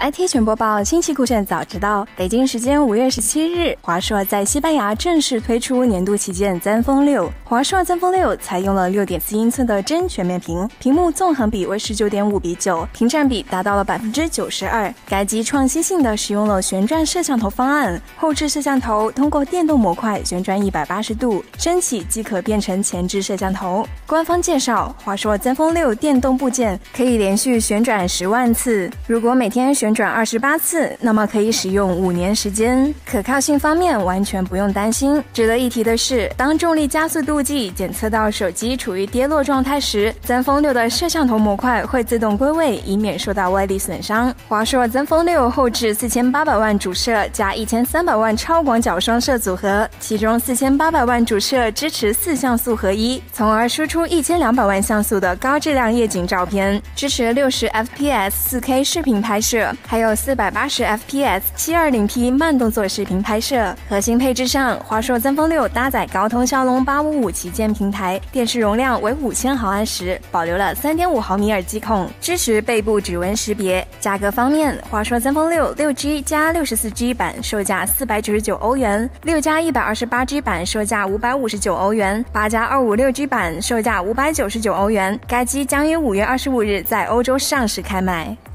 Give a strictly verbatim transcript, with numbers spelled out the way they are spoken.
I T 全播报，新奇酷炫早知道。北京时间五月十七日，华硕在西班牙正式推出年度旗舰 Zenfone 六。华硕 Zenfone 六采用了 六点四英寸的真全面屏，屏幕纵横比为 十九点五比九，屏占比达到了 百分之九十二。该机创新性的使用了旋转摄像头方案，后置摄像头通过电动模块旋转一百八十度，升起即可变成前置摄像头。官方介绍，华硕 Zenfone 六电动部件可以连续旋转十万次，如果每天旋转二十八次，那么可以使用五年时间。可靠性方面完全不用担心。值得一提的是，当重力加速度计检测到手机处于跌落状态时， Zenfone 六的摄像头模块会自动归位，以免受到外力损伤。华硕 Zenfone 六后置四千八百万主摄加一千三百万超广角双摄组合，其中四千八百万主摄支持四像素合一，从而输出一千两百万像素的高质量夜景照片，支持六十 F P S 四 K 视频拍摄，还有四百八十 F P S 七二零 P 慢动作视频拍摄。核心配置上，华硕 Zenfone 六搭载高通骁龙八五五旗舰平台，电池容量为五千毫安时，保留了 三点五毫米耳机孔，支持背部指纹识别。价格方面，华硕 Zenfone 六 六 G 加 六十四 G 版售价四百九十九欧元，六加一百二十八 G 版售价五百五十九欧元，八加二五六 G 版售价五百九十九欧元。该机将于五月二十五日在欧洲上市开卖。